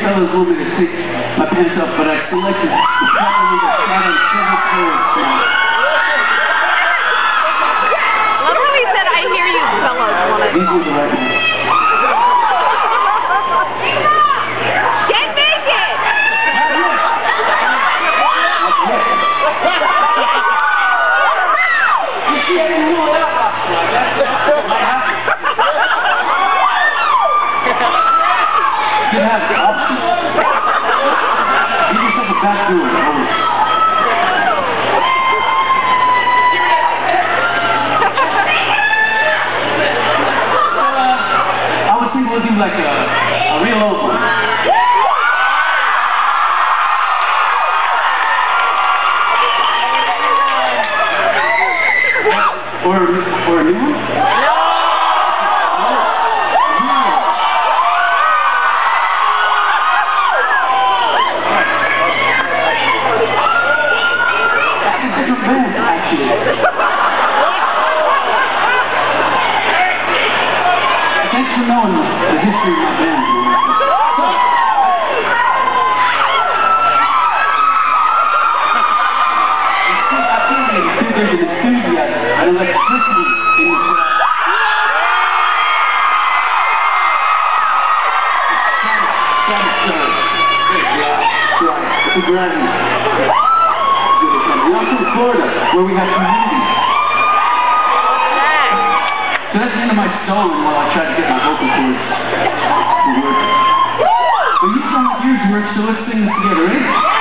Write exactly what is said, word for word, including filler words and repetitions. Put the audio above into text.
fellas want me to take my pants off, but I selected the pattern with a pattern several colors tonight. Love how he said, I hear you fellas want it. These are the right ones. Get naked! You see, I didn't rule it out last night. That's what might happen. You can have the option. Give yourself a back door. I would think we'll do like a, a real old one. Or, or a new one? No! Thanks for knowing the history of my band. I feel like there's an enthusiasm, an electricity in the crowd. It's a gravity. We're from Florida, where we have community. So that's the end of my song while I try to get my vocal cords to work. But you sound like yours work, so let's sing this together, right?